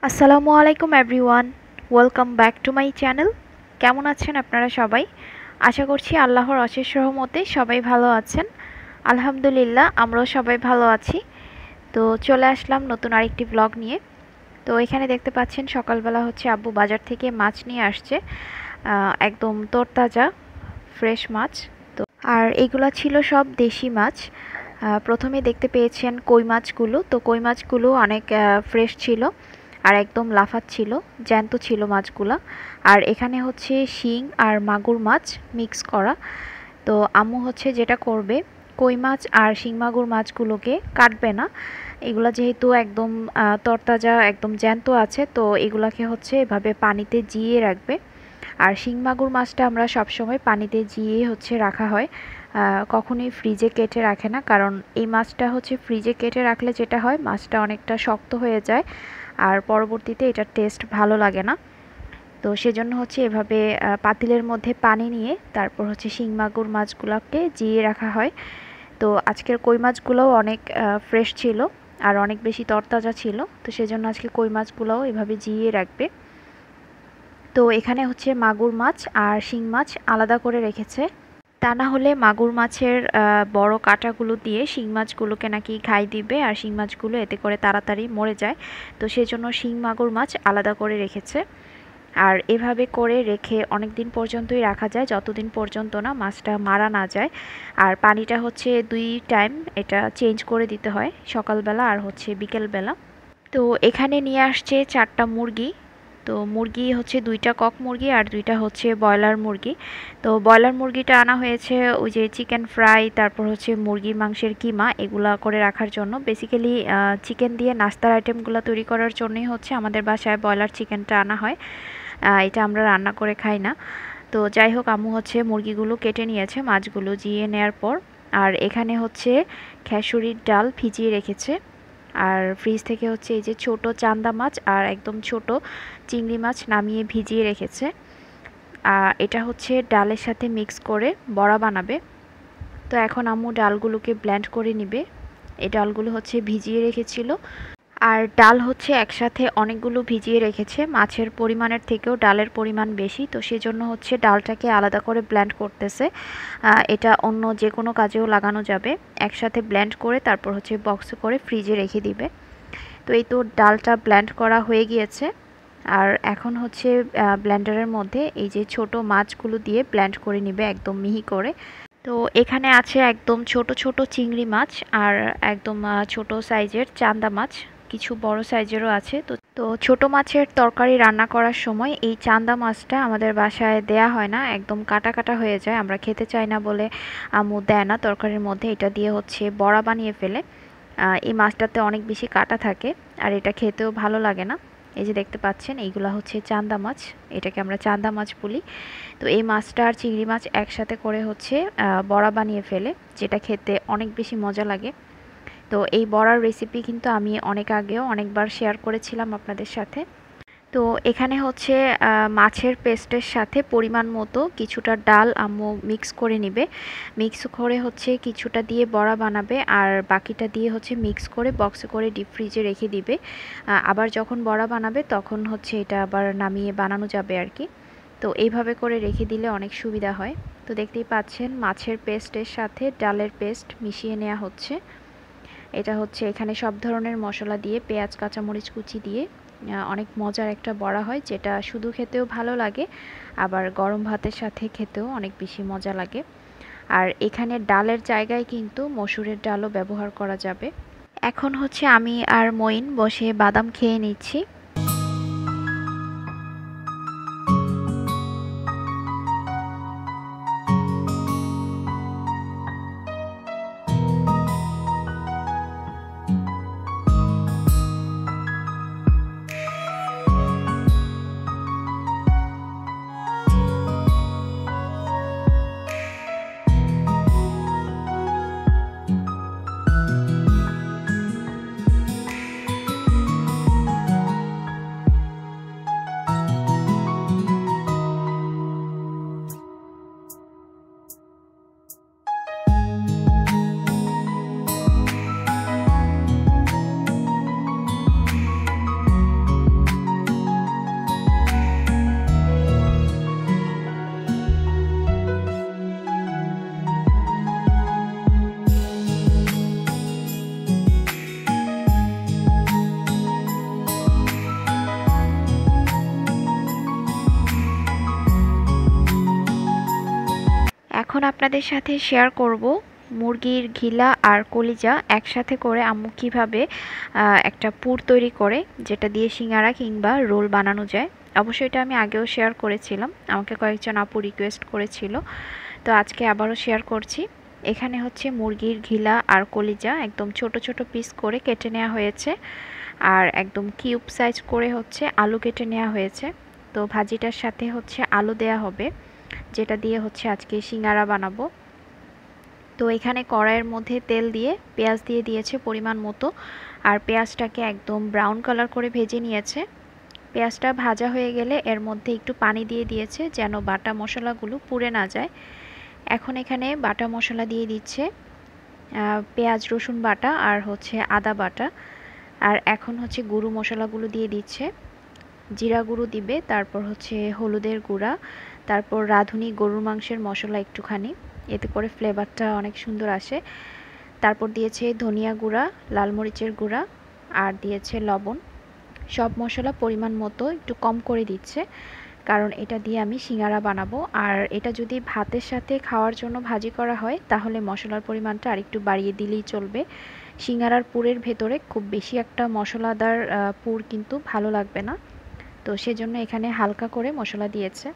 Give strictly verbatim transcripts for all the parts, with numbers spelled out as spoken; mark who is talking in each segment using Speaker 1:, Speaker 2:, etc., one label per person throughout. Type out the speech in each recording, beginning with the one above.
Speaker 1: আসসালামু আলাইকুম everyone, welcome back to my channel. কেমন আছেন আপনারা সবাই? আশা করছি আল্লাহর অশেষ রহমতে সবাই ভালো আছেন। আলহামদুলিল্লাহ, আমরাও সবাই ভালো আছি। তো চলে আসলাম নতুন আরেকটি ব্লগ নিয়ে। তো এখানে দেখতে পাচ্ছেন সকালবেলা হচ্ছে আব্বু বাজার থেকে মাছ নিয়ে আসছে, আহ, একদম তরতাজা ফ্রেশ মাছ। তো আর এগুলা ছিল সব দেশি মাছ। আহ, প্রথমে দেখতে পেয়েছেন কই মাছগুলো, তো কই মাছগুলো অনেক ফ্রেশ ছিল আর একদম লাফাচ্ছিল, জ্যান্ত ছিল মাছগুলা। আর এখানে হচ্ছে শিং আর মাগুর মাছ মিক্স করা। তো আম্মু হচ্ছে যেটা করবে, কই মাছ আর শিং মাগুর মাছগুলোকে কাটবে না, এগুলা যেহেতু একদম আহ, তরতাজা একদম জ্যান্ত আছে, তো এগুলাকে হচ্ছে এভাবে পানিতে জিয়ে রাখবে। আর শিং মাগুর মাছটা আমরা সবসময় পানিতে জিয়ে হচ্ছে রাখা হয়, আহ, কখনোই ফ্রিজে কেটে রাখে না, কারণ এই মাছটা হচ্ছে ফ্রিজে কেটে রাখলে যেটা হয় মাছটা অনেকটা শক্ত হয়ে যায় আর পরবর্তীতে এটার টেস্ট ভালো লাগে না। তো সেজন্য হচ্ছে এভাবে পাতিলের মধ্যে পানি নিয়ে তারপর হচ্ছে শিং মাগুর মাছগুলোকে জিয়ে রাখা হয়। তো আজকের কই মাছগুলোও অনেক ফ্রেশ ছিল আর অনেক বেশি তরতাজা ছিল, তো সেজন্য আজকে কই মাছগুলোও এভাবে জিয়ে রাখবে। তো এখানে হচ্ছে মাগুর মাছ আর শিং মাছ আলাদা করে রেখেছে, তা না হলে মাগুর মাছের বড় কাঁটাগুলো দিয়ে শিং মাছগুলোকে নাকি খাই দিবে আর শিং মাছগুলো এতে করে তাড়াতাড়ি মরে যায়। তো সেজন্য শিং মাগুর মাছ আলাদা করে রেখেছে। আর এভাবে করে রেখে অনেক দিন পর্যন্তই রাখা যায়, যতদিন পর্যন্ত না মাছটা মারা না যায়। আর পানিটা হচ্ছে দুই টাইম এটা চেঞ্জ করে দিতে হয়, সকালবেলা আর হচ্ছে বিকেলবেলা। তো এখানে নিয়ে আসছে চারটা মুরগি। তো মুরগি হচ্ছে দুইটা কক মুরগি আর দুইটা হচ্ছে ব্রয়লার মুরগি। তো ব্রয়লার মুরগিটা আনা হয়েছে ওই যে চিকেন ফ্রাই, তারপর হচ্ছে মুরগির মাংসের কিমা এগুলা করে রাখার জন্য। বেসিক্যালি চিকেন দিয়ে নাস্তার আইটেমগুলো তৈরি করার জন্যই হচ্ছে আমাদের বাসায় ব্রয়লার চিকেনটা আনা হয়, এটা আমরা রান্না করে খাই না। তো যাই হোক, আম্মু হচ্ছে মুরগিগুলো কেটে নিয়েছে মাছগুলো জিয়ে নেওয়ার পর। আর এখানে হচ্ছে খেসুরির ডাল ভিজিয়ে রেখেছে। আর ফ্রিজ থেকে হচ্ছে এই যে ছোট চান্দা মাছ আর একদম ছোট চিংড়ি মাছ নামিয়ে ভিজিয়ে রেখেছে। আর এটা হচ্ছে ডালের সাথে মিক্স করে বড়া বানাবে। তো এখন আম্মু ডালগুলোকে ব্লেন্ড করে নিবে। এই ডালগুলো হচ্ছে ভিজিয়ে রেখেছিল, আর ডাল হচ্ছে একসাথে অনেকগুলো ভিজিয়ে রেখেছে, মাছের পরিমাণের থেকেও ডালের পরিমাণ বেশি, তো সেজন্য হচ্ছে ডালটাকে আলাদা করে ব্লেন্ড করতেছে। এটা অন্য যে কোনো কাজেও লাগানো যাবে। একসাথে ব্লেন্ড করে তারপর হচ্ছে বক্সে করে ফ্রিজে রেখে দিবে। তো এই তো ডালটা ব্লেন্ড করা হয়ে গিয়েছে। আর এখন হচ্ছে ব্লেন্ডারের মধ্যে এই যে ছোট মাছগুলো দিয়ে ব্লেন্ড করে নিবে একদম মিহি করে। তো এখানে আছে একদম ছোট ছোট চিংড়ি মাছ আর একদম ছোট সাইজের চান্দা মাছ, কিছু বড় সাইজেরও আছে। তো তো ছোট মাছের তরকারি রান্না করার সময় এই চান্দা মাছটা আমাদের বাসায় দেয়া হয় না, একদম কাটা কাটা হয়ে যায়, আমরা খেতে চাই না বলে আম্মু দেয় না তরকারির মধ্যে। এটা দিয়ে হচ্ছে বড়া বানিয়ে ফেলে। এই মাছটাতে অনেক বেশি কাটা থাকে আর এটা খেতেও ভালো লাগে না। এই যে দেখতে পাচ্ছেন এইগুলা হচ্ছে চান্দা মাছ, এটাকে আমরা চান্দা মাছ বলি। তো এই মাছটা আর চিংড়ি মাছ একসাথে করে হচ্ছে বড়া বানিয়ে ফেলে, যেটা খেতে অনেক বেশি মজা লাগে। তো এই বড়ার রেসিপি কিন্তু আমি অনেক আগেও অনেকবার শেয়ার করেছিলাম আপনাদের সাথে। তো এখানে হচ্ছে মাছের পেস্টের সাথে পরিমাণ মতো কিছুটা ডাল আম্মু মিক্স করে নিবে। মিক্স করে হচ্ছে কিছুটা দিয়ে বড়া বানাবে আর বাকিটা দিয়ে হচ্ছে মিক্স করে বক্সে করে ডিপ ফ্রিজে রেখে দিবে। আবার যখন বড়া বানাবে তখন হচ্ছে এটা আবার নামিয়ে বানানো যাবে আর কি। তো এইভাবে করে রেখে দিলে অনেক সুবিধা হয়। তো দেখতেই পাচ্ছেন মাছের পেস্টের সাথে ডালের পেস্ট মিশিয়ে নেওয়া হচ্ছে। এটা হচ্ছে এখানে সব ধরনের মশলা দিয়ে পেঁয়াজ কাঁচামরিচ কুচি দিয়ে অনেক মজার একটা বড়া হয়, যেটা শুধু খেতেও ভালো লাগে আবার গরম ভাতের সাথে খেতেও অনেক বেশি মজা লাগে। আর এখানে ডালের জায়গায় কিন্তু মসুরের ডালও ব্যবহার করা যাবে। এখন হচ্ছে আমি আর মঈন বসে বাদাম খেয়ে নিচ্ছি। এখন আপনাদের সাথে শেয়ার করব মুরগির ঘিলা আর কলিজা একসাথে করে আম্মু কীভাবে একটা পুর তৈরি করে, যেটা দিয়ে সিঙ্গারা কিংবা রোল বানানো যায়। অবশ্যই এটা আমি আগেও শেয়ার করেছিলাম, আমাকে কয়েকজন আপু রিকোয়েস্ট করেছিল, তো আজকে আবারও শেয়ার করছি। এখানে হচ্ছে মুরগির ঘিলা আর কলিজা একদম ছোট ছোট পিস করে কেটে নেওয়া হয়েছে, আর একদম কিউব সাইজ করে হচ্ছে আলু কেটে নেওয়া হয়েছে। তো ভাজিটার সাথে হচ্ছে আলু দেয়া হবে, যেটা দিয়ে হচ্ছে আজকে সিঙ্গারা বানাবো। তো এখানে কড়াইয়ের মধ্যে তেল দিয়ে পেঁয়াজ দিয়ে দিয়েছে পরিমাণ মতো, আর পেঁয়াজটাকে একদম ব্রাউন কালার করে ভেজে নিয়েছে। পেঁয়াজটা ভাজা হয়ে গেলে এর মধ্যে একটু পানি দিয়ে দিয়েছে যেন বাটা মশলাগুলো পুড়ে না যায়। এখন এখানে বাটা মশলা দিয়ে দিচ্ছে, পেঁয়াজ রসুন বাটা আর হচ্ছে আদা বাটা, আর এখন হচ্ছে গুঁড়ো মশলাগুলো দিয়ে দিচ্ছে। জিরা গুঁড়ো দিবে, তারপর হচ্ছে হলুদের গুঁড়া, তারপর রাঁধুনি গরুর মাংসের মশলা একটুখানি, এতে করে ফ্লেভারটা অনেক সুন্দর আসে। তারপর দিয়েছে ধনিয়া গুঁড়া, লাল মরিচের গুঁড়া, আর দিয়েছে লবণ। সব মশলা পরিমাণ মতো একটু কম করে দিচ্ছে, কারণ এটা দিয়ে আমি সিঙ্গারা বানাবো। আর এটা যদি ভাতের সাথে খাওয়ার জন্য ভাজি করা হয় তাহলে মশলার পরিমাণটা আরেকটু বাড়িয়ে দিলেই চলবে। সিঙ্গারার পুরের ভেতরে খুব বেশি একটা মশলাদার পুর কিন্তু ভালো লাগবে না, তো সেজন্য এখানে হালকা করে মশলা দিয়েছে।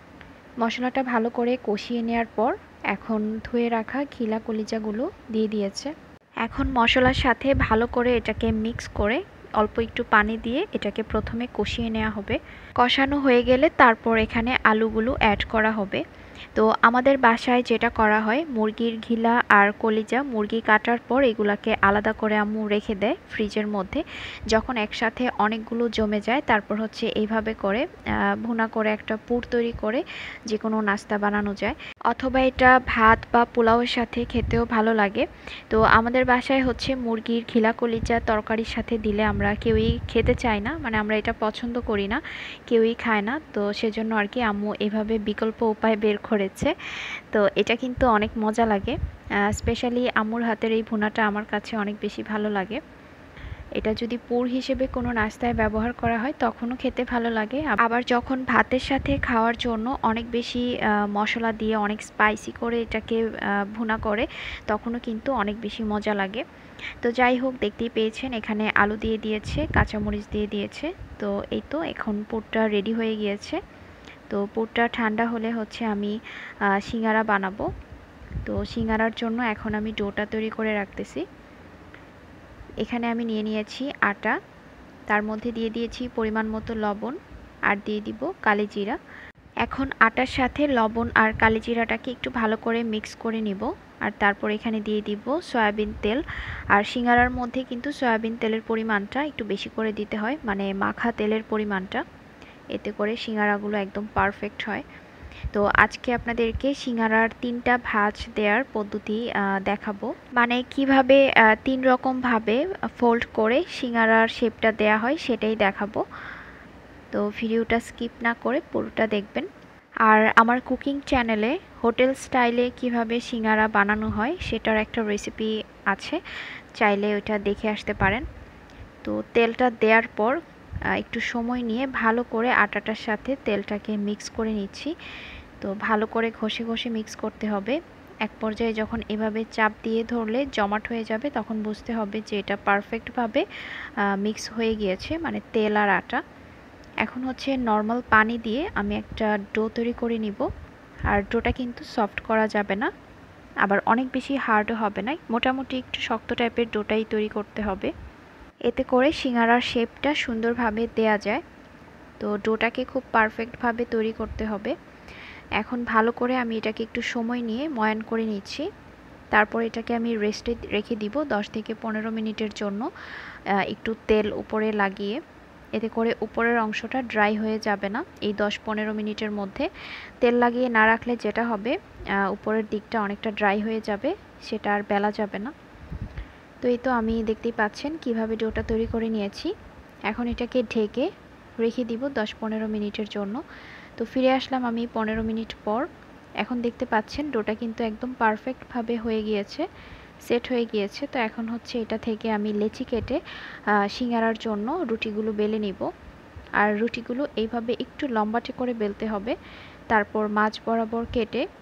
Speaker 1: মশলাটা ভালো করে কষিয়ে নেওয়ার পর এখন ধুয়ে রাখা ঘিলা কলিজাগুলো দিয়ে দিয়েছে। এখন মশলার সাথে ভালো করে এটাকে মিক্স করে অল্প একটু পানি দিয়ে এটাকে প্রথমে কষিয়ে নেওয়া হবে। কষানো হয়ে গেলে তারপর এখানে আলুগুলো অ্যাড করা হবে। তো আমাদের বাসায় যেটা করা হয়, মুরগির ঘিলা আর কলিজা মুরগি কাটার পর এগুলাকে আলাদা করে আম্মু রেখে দেয় ফ্রিজের মধ্যে। যখন একসাথে অনেকগুলো জমে যায় তারপর হচ্ছে এইভাবে করে ভুনা করে একটা পুর তৈরি করে যে কোনো নাস্তা বানানো যায়, অথবা এটা ভাত বা পোলাওয়ের সাথে খেতেও ভালো লাগে। তো আমাদের বাসায় হচ্ছে মুরগির ঘিলা কলিজা তরকারির সাথে দিলে আমরা কেউই খেতে চাই না, মানে আমরা এটা পছন্দ করি না, কেউই খায় না। তো সেজন্য আর কি আম্মু এভাবে বিকল্প উপায় বের করেছে। তো এটা কিন্তু অনেক মজা লাগে, স্পেশালি আম্মুর হাতের এই ভুনাটা আমার কাছে অনেক বেশি ভালো লাগে। এটা যদি পুর হিসেবে কোনো নাস্তায় ব্যবহার করা হয় তখনও খেতে ভালো লাগে, আবার যখন ভাতের সাথে খাওয়ার জন্য অনেক বেশি মশলা দিয়ে অনেক স্পাইসি করে এটাকে ভুনা করে তখনও কিন্তু অনেক বেশি মজা লাগে। তো যাই হোক, দেখতেই পেয়েছেন এখানে আলু দিয়ে দিয়েছে, কাঁচামরিচ দিয়ে দিয়েছে। তো এই তো এখন পুরটা রেডি হয়ে গিয়েছে। তো পুরটা ঠান্ডা হলে হচ্ছে আমি সিঙ্গারা বানাবো। তো সিঙ্গারার জন্য এখন আমি ডোটা তৈরি করে রাখতেছি। এখানে আমি নিয়ে নিয়েছি আটা, তার মধ্যে দিয়ে দিয়েছি পরিমাণ মতো লবণ, আর দিয়ে দিব কালিজিরা। এখন আটার সাথে লবণ আর কালিজিরাটাকে একটু ভালো করে মিক্স করে নিব, আর তারপর এখানে দিয়ে দিব সয়াবিন তেল। আর সিঙ্গারার মধ্যে কিন্তু সয়াবিন তেলের পরিমাণটা একটু বেশি করে দিতে হয়, মানে মাখা তেলের পরিমাণটা, এতে করে সিঙ্গারাগুলো একদম পারফেক্ট হয়। তো আজকে আপনাদেরকে সিঙ্গারার তিনটা ভাঁজ দেওয়ার পদ্ধতি দেখাবো, মানে কিভাবে তিন রকম ভাবে ফোল্ড করে সিঙ্গারার শেপটা দেয়া হয় সেটাই দেখাবো। তো ভিডিওটা স্কিপ না করে পুরোটা দেখবেন। আর আমার কুকিং চ্যানেলে হোটেল স্টাইলে কিভাবে সিঙ্গারা বানানো হয় সেটার একটা রেসিপি আছে, চাইলে ওটা দেখে আসতে পারেন। তো তেলটা দেওয়ার পর একটু সময় নিয়ে ভালো করে আটাটার সাথে তেলটাকে মিক্স করে নিচ্ছি। তো ভালো করে ঘষে ঘষে মিক্স করতে হবে। এক পর্যায়ে যখন এভাবে চাপ দিয়ে ধরলে জমাট হয়ে যাবে তখন বুঝতে হবে যে এটা পারফেক্টভাবে মিক্স হয়ে গিয়েছে, মানে তেল আর আটা। এখন হচ্ছে নর্মাল পানি দিয়ে আমি একটা ডো তৈরি করে নিব। আর ডোটা কিন্তু সফট করা যাবে না, আবার অনেক বেশি হার্ডও হবে না, মোটামুটি একটু শক্ত টাইপের ডোটাই তৈরি করতে হবে, এতে করে সিঙ্গারার শেপটা সুন্দরভাবে দেয়া যায়। তো ডোটাকে খুব পারফেক্টভাবে তৈরি করতে হবে। এখন ভালো করে আমি এটাকে একটু সময় নিয়ে ময়ান করে নিচ্ছি। তারপর এটাকে আমি রেস্টে রেখে দিব দশ থেকে পনেরো মিনিটের জন্য, একটু তেল উপরে লাগিয়ে, এতে করে উপরের অংশটা ড্রাই হয়ে যাবে না। এই দশ পনেরো মিনিটের মধ্যে তেল লাগিয়ে না রাখলে যেটা হবে, উপরের দিকটা অনেকটা ড্রাই হয়ে যাবে, সেটা আর বেলা যাবে না। তো এই তো আমি দেখতেই পাচ্ছেন কিভাবে ডোটা তৈরি করে নিয়েছি। এখন এটাকে ঢেকে রেখে দিব দশ পনেরো মিনিটের জন্য। তো ফিরে আসলাম আমি পনেরো মিনিট পর। এখন দেখতে পাচ্ছেন ডোটা কিন্তু একদম পারফেক্টভাবে হয়ে গিয়েছে, সেট হয়ে গিয়েছে। তো এখন হচ্ছে এটা থেকে আমি লেচি কেটে সিঙ্গারার জন্য রুটিগুলো বেলে নিব। আর রুটিগুলো এইভাবে একটু লম্বাটে করে বেলতে হবে, তারপর মাঝ বরাবর কেটে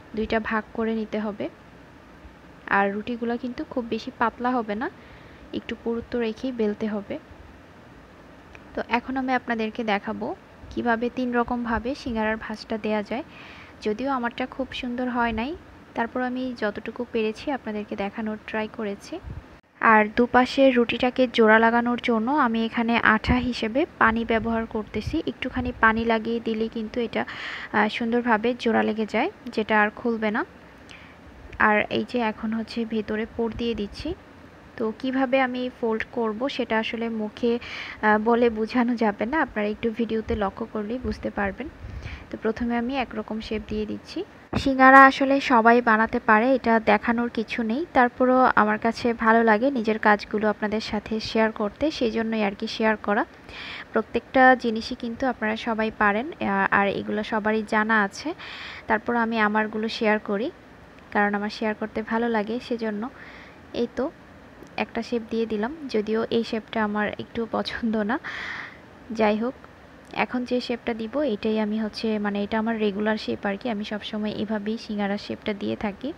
Speaker 1: দুইটা ভাগ করে নিতে হবে। আর রুটিগুলো কিন্তু খুব বেশি পাতলা হবে না, একটু পুরুত্ব রেখেই বেলতে হবে। তো এখন আমি আপনাদেরকে দেখাবো কিভাবে তিন রকমভাবে সিঙ্গারার ভাঁজটা দেয়া যায়। যদিও আমারটা খুব সুন্দর হয় নাই, তারপর আমি যতটুকু পেরেছি আপনাদেরকে দেখানোর ট্রাই করেছি। আর দুপাশে রুটিটাকে জোড়া লাগানোর জন্য আমি এখানে আঠা হিসেবে পানি ব্যবহার করতেছি। একটুখানি পানি লাগিয়ে দিলে কিন্তু এটা সুন্দরভাবে জোড়া লেগে যায়, যেটা আর খুলবে না। আর এই যে এখন হচ্ছে ভেতরে পোর দিয়ে দিচ্ছি। তো কিভাবে আমি ফোল্ড করব সেটা আসলে মুখে বলে বোঝানো যাবে না, আপনারা একটু ভিডিওতে লক্ষ্য করলেই বুঝতে পারবেন। তো প্রথমে আমি একরকম শেপ দিয়ে দিচ্ছি। সিঙ্গারা আসলে সবাই বানাতে পারে, এটা দেখানোর কিছু নেই। তারপরও আমার কাছে ভালো লাগে নিজের কাজগুলো আপনাদের সাথে শেয়ার করতে, সেই জন্যই আর কি শেয়ার করা। প্রত্যেকটা জিনিসই কিন্তু আপনারা সবাই পারেন, আর এগুলো সবারই জানা আছে। তারপর আমি আমারগুলো শেয়ার করি, কারণ আমার শেয়ার করতে ভালো লাগে, সেজন্য। এই তো একটা শেপ দিয়ে দিলাম, যদিও এই শেপটা আমার একটু পছন্দ না। যাই হোক, এখন যে শেপটা দিব এটাই আমি হচ্ছে মানে এটা আমার রেগুলার শেপ আর কি। আমি সবসময় এভাবেই সিঙ্গারার শেপটা দিয়ে থাকি।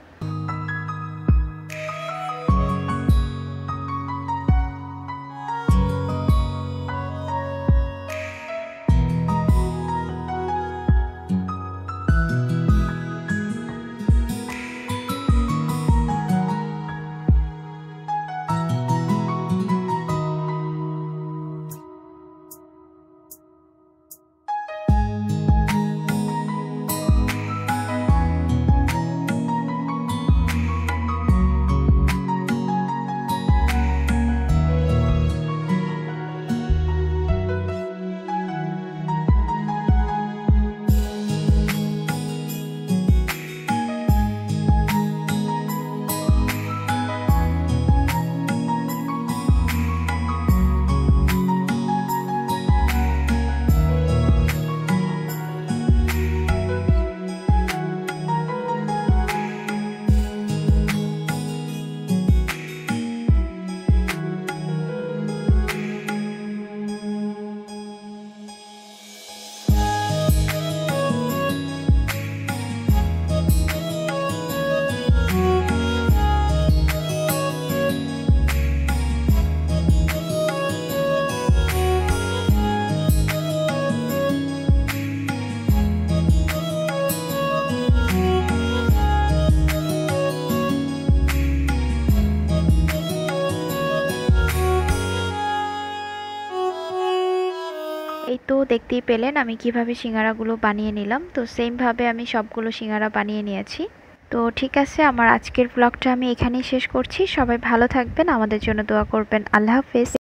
Speaker 1: এই তো দেখতেই পেলেন আমি কিভাবে সিঙ্গারাগুলো বানিয়ে নিলাম। তো সেম ভাবে আমি সবগুলো সিঙ্গারা বানিয়ে নিয়েছি। তো ঠিক আছে, আমার আজকের ব্লগটা আমি এখানেই শেষ করছি। সবাই ভালো থাকবেন, আমাদের জন্য দোয়া করবেন। আল্লাহ হাফেজ।